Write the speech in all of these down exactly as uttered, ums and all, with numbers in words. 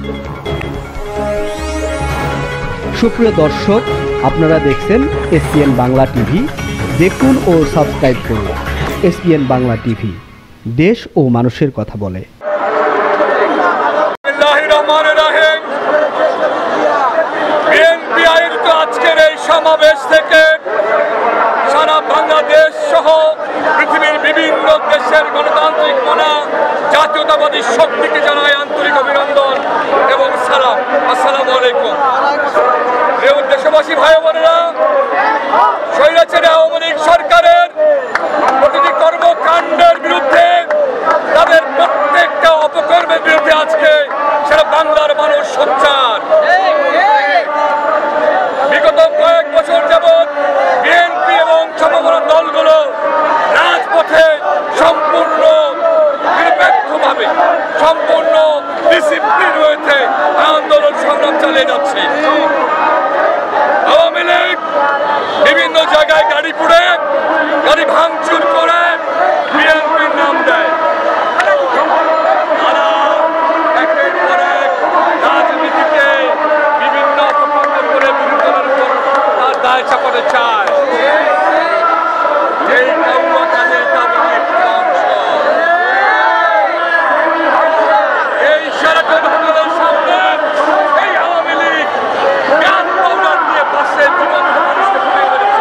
সুপ্রিয় দর্শক, আপনারা দেখছেন এসপিএন বাংলা টিভি। দেখুন ও সাবস্ক্রাইব করুন এসপিএন বাংলা টিভি, দেশ ও মানুষের কথা বলে। বিএনপি আয়োজিত আজকের এই সমাবেশ থেকে সারা বাংলাদেশ সহ পৃথিবীর বিভিন্ন দেশের গণতান্ত্রিক মনা জাতীয়তাবাদী শক্তিকে জানায় আন্তরিক অভিনন্দন এবং সালাম। আসসালামু আলাইকুম। প্রিয় দেশবাসী ভাই বোনেরা, স্বৈরাচারী আওয়ামী লীগ সরকারের প্রতিটি কর্মকাণ্ডের বিরুদ্ধে, তাদের প্রত্যেকটা অপকর্মের বিরুদ্ধে আজকে সারা বাংলার মানুষ সোচ্চার। বিগত কয়েক বছর যাবৎ বিএনপি এবং সমমনা দলগুলো রাজপথে সম্পূর্ণ নিরপেক্ষভাবে, সম্পূর্ণ ডিসিপ্লিন রয়েছে আন্দোলন সংগ্রাম চালিয়ে যাচ্ছে। আওয়ামী লীগ বিভিন্ন জায়গায় গাড়ি পুড়ে, গাড়ি ভাঙচুর করে বিএনপির নাম দেয়। তারা একের পর এক রাজনীতিকে বিভিন্ন অপকর্ম করে বিরোধীদের উপর তার দায় চাপাতে চায়। এই কাউয়া কাজের তাদের একটি অংশ। এই শেরাটন হোটেলের সামনে এই আওয়ামী লীগ গান পাউডার দিয়ে বাসের জীবন মানুষকে পুড়িয়ে মেরেছে।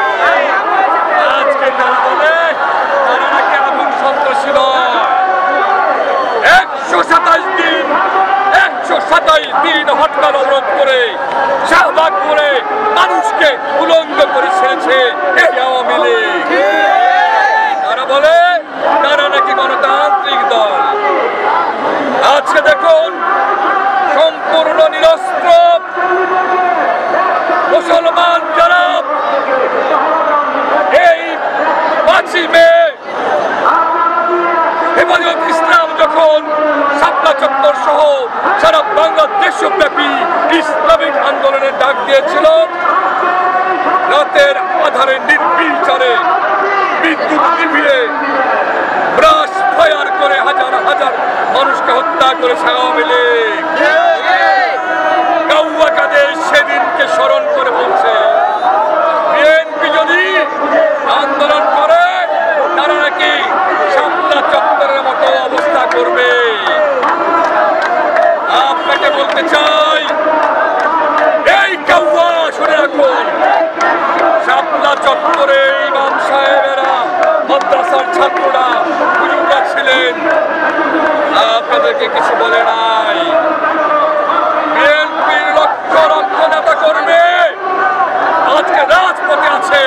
আজকে তারা বলে তারা নাকি আগুন সন্ত্রাসী নয়। একশো সাতাশ দিন একশো সাতাশ দিন হরতাল অবরোধ করে, শাহবাগ করে মানুষকে উলঙ্গ করে ছেড়েছে এই আওয়ামী লীগ। তারা বলে তারা নাকি গণতান্ত্রিক দল। আজকে দেখুন, সম্পূর্ণ নিরস্ত্র মুসলমান যারা এই পাঁচই মে হেফাজত ইসলাম যখন শাপলা চত্বর সহ সারা বাংলাদেশব্যাপী ইসলামিক আন্দোলনের ডাক দিয়েছিল, রাতের আধারে নির্বিচারে বিদ্যুৎ নিভিয়ে ব্রাশ ফায়ার করে হাজার হাজার মানুষকে হত্যা করেছে আওয়ামী লীগ। কাউয়া কাদের সেদিনকে স্মরণ করে বলছে, বিএনপি যদি আন্দোলন করে তারা নাকি শাপলা চত্বরের মতো অবস্থা করবে। আপনাকে বলতে চাই, এই কাউয়া শুনে রাখুন, শাপলা চত্বরে ইমাম সাহেবেরা, মাদ্রাসার ছাত্ররা, হুজুররা ছিলেন, আপনাদেরকে কিছু বলে নাই। বিএনপির লক্ষ লক্ষ নেতা কর্মী আজকে রাজপথে আছে।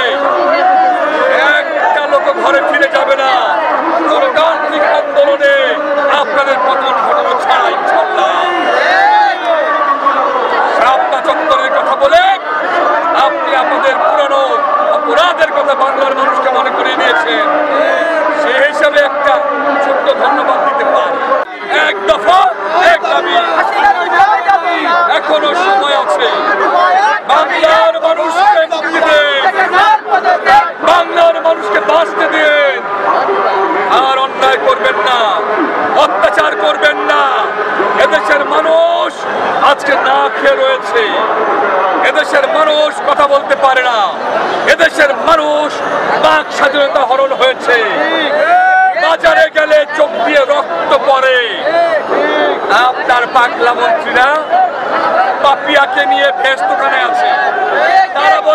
একটা লোক ঘরে ফিরে যাবে না। গণতান্ত্রিক আন্দোলনে আপনাদের পতন ঘটানো ছাড়া ইনশাল্লাহ। শাপলা চত্বরের কথা বলে আপনি আপনাদের পুরানো অপরাধের কথা বাংলার মানুষকে মনে করিয়ে দিয়েছেন। সেই হিসাবে একটা ছোট্ট ধন্যবাদ দিতে পারেন। এক দফা এক দাবি, এখনো সময় আছে। বাংলার মানুষকে মুক্তি দিন, বাংলার মানুষকে বাঁচতে দিন। আর অন্যায় করবেন না, অত্যাচার করবেন না। এদেশের মানুষ আজকে না খেয়ে রয়েছে। এদেশের মানুষ কথা বলতে পারে না। এদেশের মানুষ বাক স্বাধীনতা হরণ হয়েছে। বাজারে গেলে চোখ দিয়ে রক্ত পড়ে। আপনার পাগলা মন্ত্রীরা পাপিয়াকে নিয়ে ভেষ দোকানে আছে। তারা